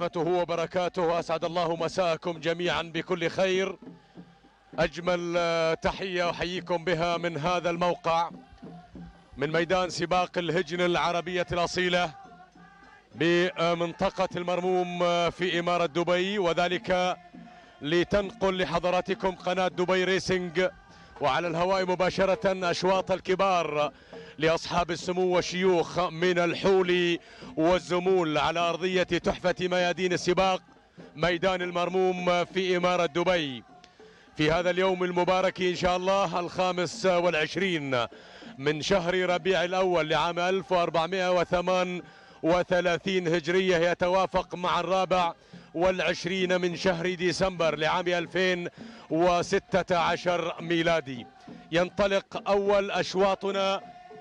ورحمته وبركاته. أسعد الله مساءكم جميعا بكل خير. أجمل تحية أحييكم بها من هذا الموقع، من ميدان سباق الهجن العربية الأصيلة بمنطقة المرموم في إمارة دبي، وذلك لتنقل لحضراتكم قناة دبي ريسنج، وعلى الهواء مباشرة أشواط الكبار لأصحاب السمو والشيوخ من الحول والزمول على أرضية تحفة ميادين السباق ميدان المرموم في إمارة دبي في هذا اليوم المبارك إن شاء الله 25 من شهر ربيع الأول لعام 1438 هجرية، يتوافق مع 24 من شهر ديسمبر لعام 2016 ميلادي. ينطلق أول أشواطنا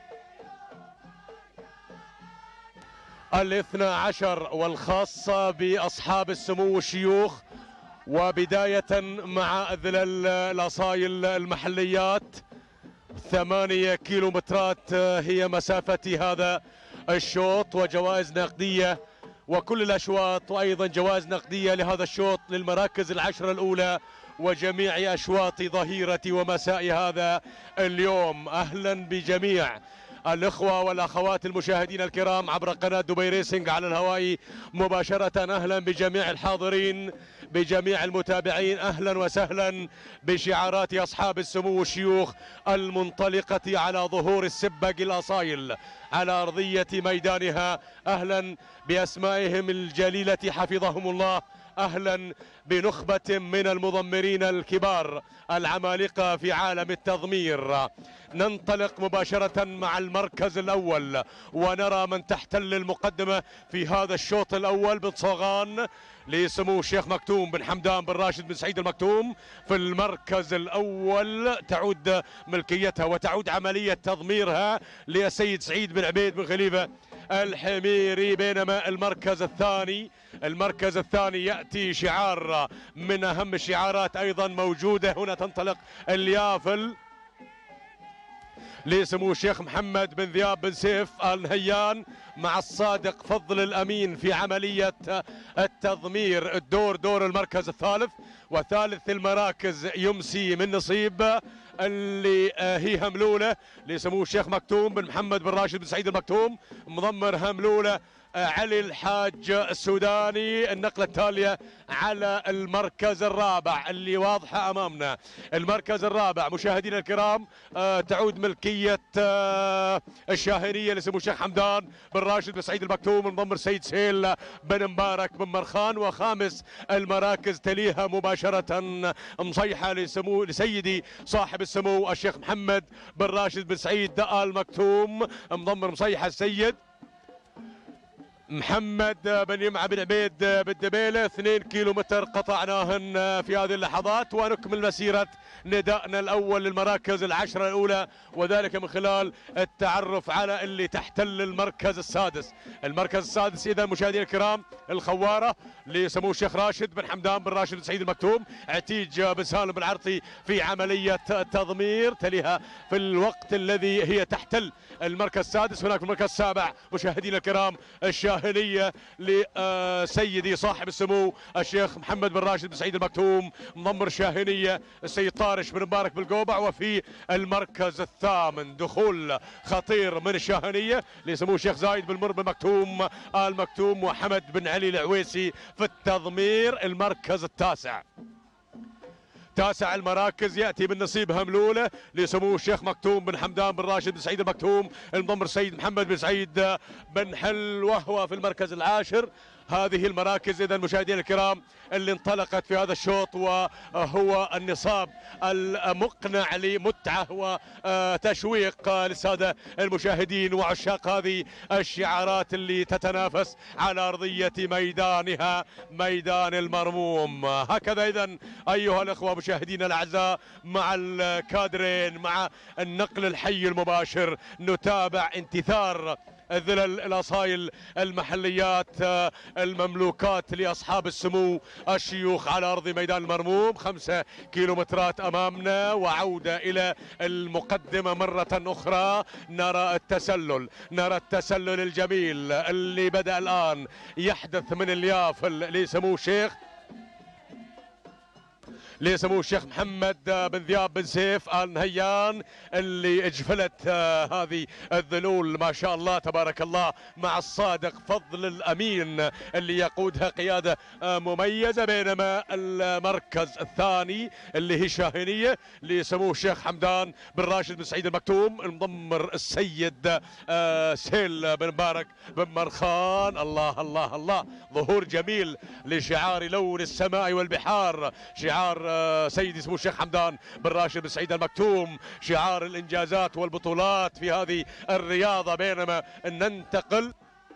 12 والخاصة بأصحاب السمو والشيوخ، وبداية مع أذل الأصايل المحليات. 8 كيلومترات هي مسافة هذا الشوط، وجوائز نقدية وكل الأشواط، وأيضا جوائز نقدية لهذا الشوط للمراكز العشرة الأولى وجميع أشواط ظهيرة ومساء هذا اليوم. أهلا بجميع الإخوة والأخوات المشاهدين الكرام عبر قناة دبي ريسنج على الهواء مباشرة. أهلا بجميع الحاضرين، بجميع المتابعين، أهلا وسهلا بشعارات أصحاب السمو والشيوخ المنطلقة على ظهور السبق الأصايل على أرضية ميدانها. أهلا بأسمائهم الجليلة حفظهم الله، أهلا بنخبة من المضمرين الكبار العمالقة في عالم التضمير. ننطلق مباشرة مع المركز الأول، ونرى من تحتل المقدمة في هذا الشوط الأول بصغان لسمو الشيخ مكتوم بن حمدان بن راشد بن سعيد المكتوم. في المركز الأول تعود ملكيتها وتعود عملية تضميرها للسيد سعيد بن عبيد بن خليفة الحميري، بينما المركز الثاني يأتي شعار من أهم الشعارات أيضا موجودة هنا. تنطلق اليافل لسمو الشيخ محمد بن ذياب بن سيف آل نهيان مع الصادق فضل الأمين في عملية التضمير. دور المركز الثالث، وثالث المراكز يمسي من نصيب اللي هي هملولة لسمو الشيخ مكتوم بن محمد بن راشد بن سعيد المكتوم، مضمر هملولة علي الحاج السوداني. النقلة التالية على المركز الرابع اللي واضحة أمامنا. المركز الرابع مشاهدينا الكرام تعود ملكية الشاهنية لسمو الشيخ حمدان بن راشد بن سعيد المكتوم، المضمر سيد سهيل بن مبارك بن مرخان. وخامس المراكز تليها مباشرة مصيحة لسيدي صاحب السمو الشيخ محمد بن راشد بن سعيد آل مكتوم، مضمر مصيحة السيد محمد بن يمعة بن عبيد بالدبيلة. 2 كيلومتر قطعناهن في هذه اللحظات، ونكمل مسيرة ندائنا الأول للمراكز العشرة الأولى، وذلك من خلال التعرف على اللي تحتل المركز السادس. المركز السادس إذا مشاهدينا الكرام الخوارة لسمو الشيخ راشد بن حمدان بن راشد بن سعيد المكتوم، عتيج بن سالم بن عرطي في عملية تضمير. تليها في الوقت الذي هي تحتل المركز السادس هناك في المركز السابع مشاهدينا الكرام الشاهنية لسيدي صاحب السمو الشيخ محمد بن راشد بن سعيد المكتوم، مضمر شاهنية السيد طارش بن مبارك بالقوبع. وفي المركز الثامن دخول خطير من الشاهنية لسمو الشيخ زايد بن مر بن مكتوم آل مكتوم وحمد بن علي العويسي في التضمير. المركز التاسع، تاسع المراكز يأتي من نصيب هملولة لسمو الشيخ مكتوم بن حمدان بن راشد بن سعيد المكتوم، المضمر سيد محمد بن سعيد بن حل، وهو في المركز العاشر. هذه المراكز إذا مشاهدينا الكرام اللي انطلقت في هذا الشوط، وهو النصاب المقنع لمتعة وتشويق للسادة المشاهدين وعشاق هذه الشعارات اللي تتنافس على أرضية ميدانها ميدان المرموم. هكذا إذا أيها الأخوة مشاهدينا الأعزاء مع الكادرين، مع النقل الحي المباشر، نتابع انتثار الذلل الاصايل المحليات المملوكات لاصحاب السمو الشيوخ على ارض ميدان المرموم. 5 كيلومترات امامنا وعوده الى المقدمه مره اخرى. نرى التسلل الجميل اللي بدا الان يحدث من اليافل لسمو الشيخ محمد بن ذياب بن سيف آل نهيان، اللي اجفلت هذه الذلول ما شاء الله تبارك الله مع الصادق فضل الامين اللي يقودها قياده مميزه. بينما المركز الثاني اللي هي شاهينيه لسمو الشيخ حمدان بن راشد بن سعيد المكتوم، المضمر السيد سهيل بن مبارك بن مرخان. الله الله الله، ظهور جميل لشعار لون السماء والبحار، شعار سيدي سمو الشيخ حمدان بن راشد بن سعيد المكتوم، شعار الانجازات والبطولات في هذه الرياضه. بينما ننتقل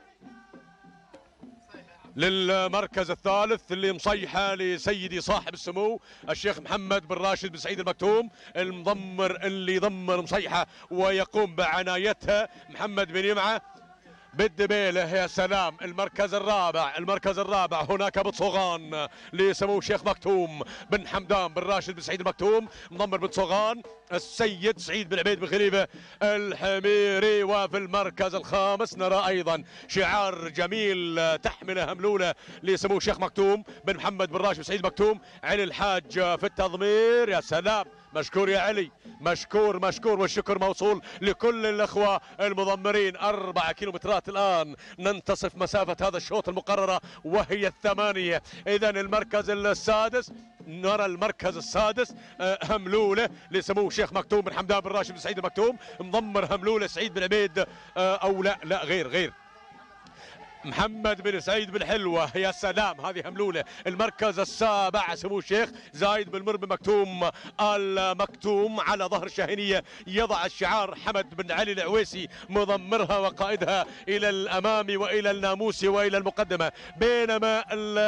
للمركز الثالث اللي مصيحه لسيدي صاحب السمو الشيخ محمد بن راشد بن سعيد المكتوم، المضمر اللي ضمر مصيحه ويقوم بعنايتها محمد بن يمعه بالدبيله. يا سلام. المركز الرابع هناك بتصغان لسمو الشيخ مكتوم بن حمدان بن راشد بن سعيد المكتوم، مضمر بتصغان السيد سعيد بن عبيد بن خليفه الحميري. وفي المركز الخامس نرى ايضا شعار جميل تحمله هملوله لسمو الشيخ مكتوم بن محمد بن راشد بن سعيد المكتوم، علي الحاج في التضمير. يا سلام، مشكور يا علي، مشكور والشكر موصول لكل الاخوه المضمرين. 4 كيلومترات الان ننتصف مسافه هذا الشوط المقرره وهي 8. اذا المركز السادس، نرى المركز السادس هملوله لسمو الشيخ مكتوم بن حمدان بن راشد بن سعيد المكتوم، مضمر هملوله سعيد بن عبيد او لا غير محمد بن سعيد بن حلوة. يا سلام، هذه هملولة. المركز السابع سمو الشيخ زايد بن مربي مكتوم المكتوم، على ظهر شاهينية يضع الشعار حمد بن علي العويسي مضمرها وقائدها إلى الأمام وإلى الناموس وإلى المقدمة. بينما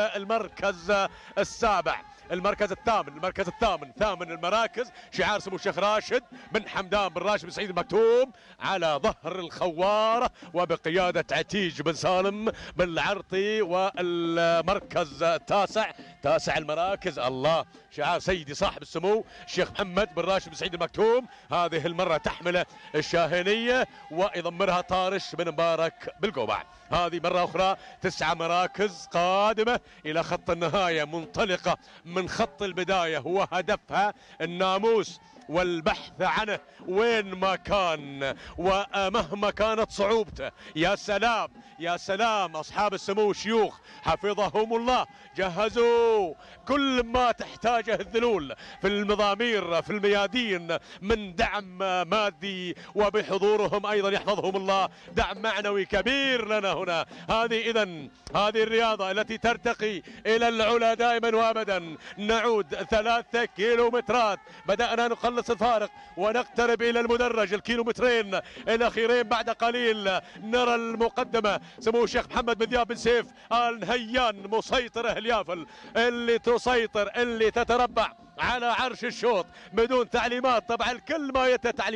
المركز الثامن ثامن المراكز شعار سمو الشيخ راشد بن حمدان بن راشد بن سعيد المكتوم على ظهر الخوارة وبقيادة عتيج بن سالم بن العرطي. والمركز تاسع المراكز، الله، شعار سيدي صاحب السمو الشيخ محمد بن راشد بن سعيد المكتوم، هذه المرة تحمله الشاهينية ويضمرها طارش بن مبارك بالقوبع. هذه مرة أخرى 9 مراكز قادمة إلى خط النهاية، منطلقة من خط البداية وهدفها الناموس والبحث عنه وين ما كان ومهما كانت صعوبته. يا سلام يا سلام، أصحاب السمو الشيوخ حفظهم الله جهزوا كل ما تحتاجه الذلول في المضامير في الميادين من دعم مادي، وبحضورهم أيضا يحفظهم الله دعم معنوي كبير لنا هنا. هذه الرياضة التي ترتقي إلى العلا دائما وأبدا. نعود 3 كيلومترات، بدأنا نقلص الفارق ونقترب إلى المدرج، الكيلومترين الأخيرين بعد قليل. نرى المقدمة سمو الشيخ محمد بن ذياب بن سيف آل نهيان، مسيطرة اليافل اللي تسيطر، اللي تتربع على عرش الشوط بدون تعليمات. طبعا الكل ما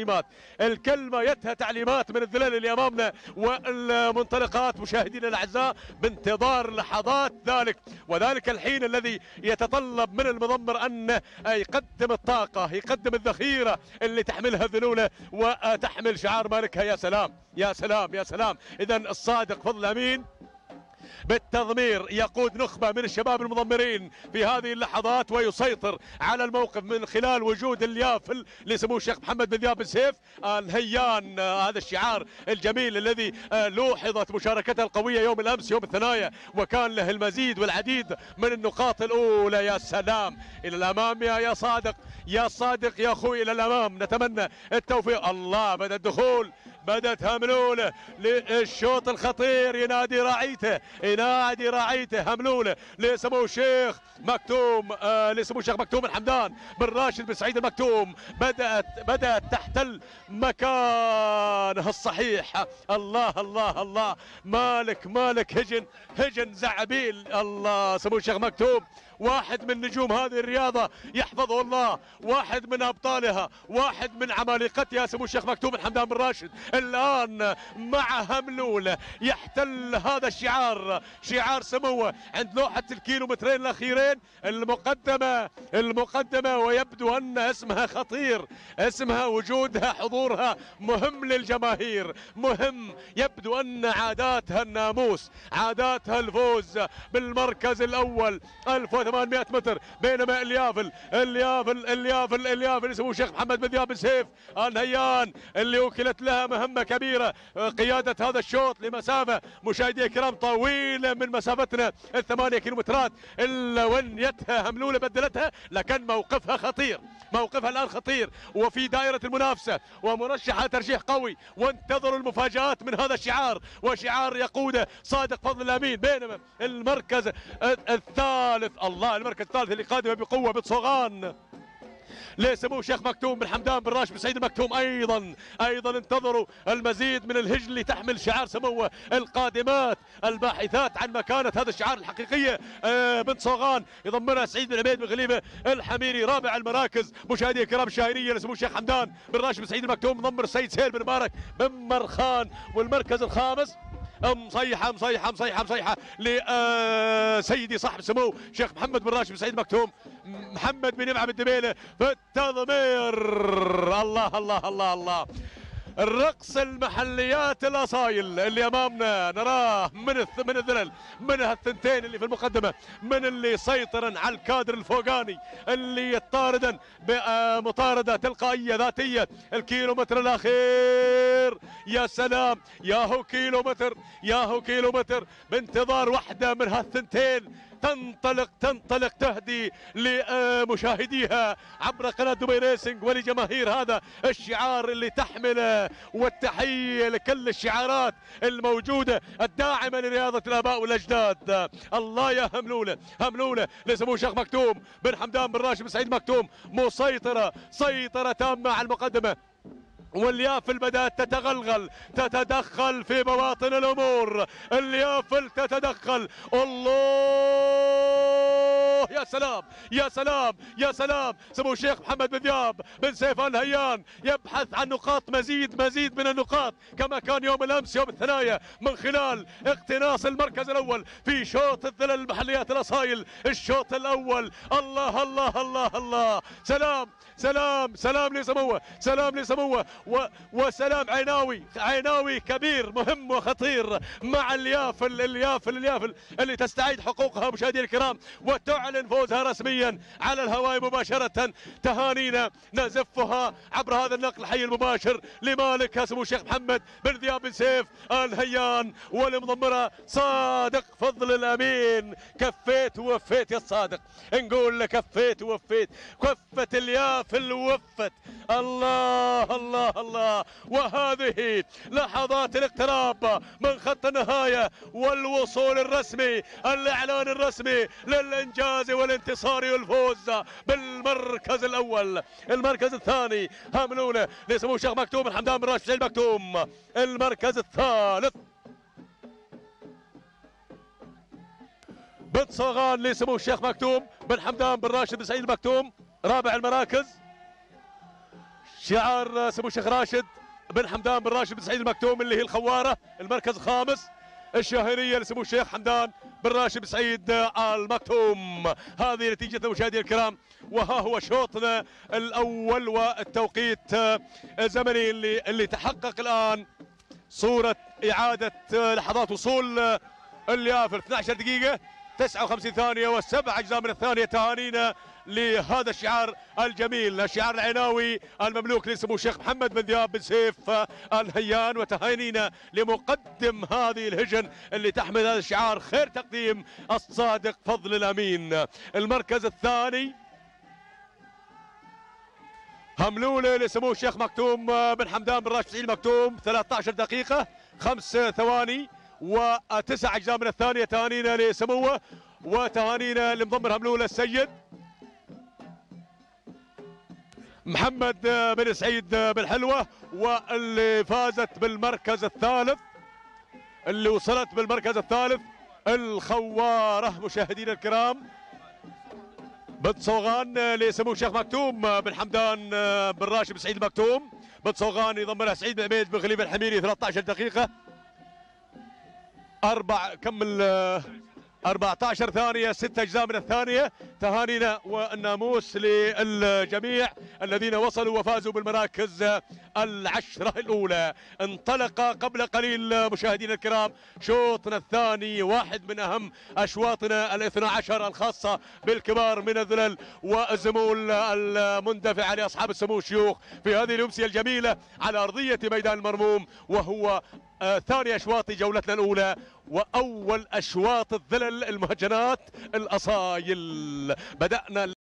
يتها تعليمات من الذلال اللي امامنا والمنطلقات. مشاهدينا الاعزاء، بانتظار لحظات وذلك الحين الذي يتطلب من المضمر ان يقدم الطاقه، يقدم الذخيره اللي تحملها الذلوله وتحمل شعار مالكها. يا سلام يا سلام يا سلام. اذا الصادق فضل امين بالتضمير يقود نخبة من الشباب المضمرين في هذه اللحظات ويسيطر على الموقف من خلال وجود اليافل لسمو الشيخ محمد بن ذياب بن سيف آل نهيان. هذا الشعار الجميل الذي لوحظت مشاركته القوية يوم الأمس يوم الثنايا، وكان له المزيد والعديد من النقاط الأولى. يا سلام، إلى الأمام يا صادق يا صادق يا أخوي، إلى الأمام نتمنى التوفيق. الله، بدأ الدخول، بدأت هملولة للشوط الخطير، ينادي راعيته هملولة لسمو الشيخ مكتوم بن حمدان بن راشد بن سعيد المكتوم. بدأت تحتل مكانها الصحيح. الله الله الله، مالك هجن زعبيل. الله، سمو الشيخ مكتوم واحد من نجوم هذه الرياضة يحفظه الله، واحد من أبطالها، واحد من عمالقتها سمو الشيخ مكتوم بن حمدان بن راشد. الآن مع هملول يحتل هذا الشعار، شعار سموه عند لوحة الكيلومترين الأخيرين، المقدمة، ويبدو أن اسمها خطير، اسمها وجودها حضورها مهم للجماهير، مهم. يبدو أن عاداتها الناموس، عاداتها الفوز بالمركز الأول 1800 متر، بينما اليافل سمو الشيخ محمد بن ذياب بن سيف الهيان اللي وكلت لها مهمة كبيرة، قيادة هذا الشوط لمسافة مشاهدي الكرام طويلة من مسافتنا ال8 كيلومترات، إلا ونيتها هملولة بدلتها، لكن موقفها خطير، موقفها الآن خطير وفي دائرة المنافسة ومرشحة ترشيح قوي، وانتظروا المفاجآت من هذا الشعار، وشعار يقوده صادق فضل الأمين. بينما المركز الثالث، الله، المركز الثالث اللي قادمة بقوة بتصوغان لسمو الشيخ مكتوم بن حمدان بن راشد بن سعيد المكتوم. ايضا انتظروا المزيد من الهجن اللي تحمل شعار سموه، القادمات الباحثات عن مكانه هذا الشعار الحقيقيه. بنت صوغان يضمنها سعيد بن عبيد بن غليبه الحميري. رابع المراكز مشاهدي الكرام الشاهريه لسمو الشيخ حمدان بن راشد بن سعيد المكتوم، مضمر السيد سهيل بن مبارك بن مرخان. والمركز الخامس مصيحه لسيدي صاحب سمو شيخ محمد بن راشد بن سعيد المكتوم، محمد بن يمعة بالدبيله في التضمير. الله الرقص المحليات الاصايل اللي امامنا نراه من الذلل، من الثنتين اللي في المقدمه، من اللي سيطرا على الكادر الفوقاني، اللي يطاردا بمطارده تلقائيه ذاتيه. الكيلومتر الاخير، يا سلام، ياهو كيلومتر بانتظار واحده من هالثنتين تنطلق تهدي لمشاهديها عبر قناة دبي ريسنج ولجماهير هذا الشعار اللي تحمله. والتحية لكل الشعارات الموجودة الداعمة لرياضة الآباء والأجداد. الله يا هملولة لسمو الشيخ مكتوم بن حمدان بن راشد بن سعيد مكتوم، سيطرة تامة على المقدمة، واليافل بدأت تتدخل في بواطن الأمور. اليافل تتدخل. الله، يا سلام سمو الشيخ محمد بن ذياب بن سيف الهيان يبحث عن نقاط، مزيد من النقاط كما كان يوم الأمس يوم الثنايا، من خلال اقتناص المركز الأول في شوط الذلل المحليات الأصايل. الشوط الأول، الله، سلام لسموه وسلام عيناوي كبير مهم وخطير مع اليافل اللي تستعيد حقوقها مشاهدينا الكرام وتعلن فوزها رسميا على الهواء مباشرة. تهانينا نزفها عبر هذا النقل الحي المباشر لمالكها سمو الشيخ محمد بن ذياب بن سيف الهيان، والمضمرة صادق فضل الأمين. كفيت ووفيت يا الصادق، نقول لك كفيت ووفيت، كفت اليافل ووفت. الله، وهذه لحظات الاقتراب من خط النهاية والوصول الرسمي، الإعلان الرسمي للإنجاز والانتصار والفوز بالمركز الأول. المركز الثاني هملولة لسمو الشيخ مكتوم بن حمدان بن راشد بن سعيد مكتوم. المركز الثالث بنت صوغان لسمو الشيخ مكتوم بن حمدان بن راشد بن سعيد المكتوم. رابع المراكز شعار سمو الشيخ راشد بن حمدان بن راشد بن سعيد المكتوم اللي هي الخوارة. المركز الخامس الشاهرية لسمو الشيخ حمدان بن راشد بن سعيد المكتوم. هذه نتيجة مشاهدينا الكرام، وها هو شوطنا الأول والتوقيت الزمني اللي تحقق الآن. صورة إعادة لحظات وصول اليافل 12 دقيقة 59 ثانية و7 أجزاء من الثانية. تهانينا لهذا الشعار الجميل، الشعار العناوي المملوك لسمو الشيخ محمد بن ذياب بن سيف الهيان، وتهانينا لمقدم هذه الهجن اللي تحمل هذا الشعار خير تقديم الصادق فضل الأمين. المركز الثاني هملولة لسمو الشيخ مكتوم بن حمدان بن راشد بن سعيد المكتوم 13 دقيقة 5 ثواني و9 أجزاء من الثانية. تهانينا لسموه وتهانينا لمضمر هملولة السيد محمد بن سعيد بن حلوة، واللي فازت بالمركز الثالث، اللي وصلت بالمركز الثالث الخوارة مشاهدينا الكرام بنت صوغان لسمو الشيخ مكتوم بن حمدان بن راشد بن سعيد المكتوم. بنت صوغان يضم لها سعيد بن عبيد بن خليفه الحميري 13 دقيقه. كمل 14 ثانية، 6 أجزاء من الثانية. تهانينا والناموس للجميع الذين وصلوا وفازوا بالمراكز العشرة الأولى. انطلق قبل قليل مشاهدينا الكرام شوطنا الثاني، واحد من أهم أشواطنا الاثنى عشر الخاصة بالكبار من الذلل والزمول المندفعة لأصحاب السمو الشيوخ في هذه الأمسية الجميلة على أرضية ميدان المرموم، وهو ثاني أشواط جولتنا الأولى وأول أشواط الذلل المهجنات الأصايل. بدأنا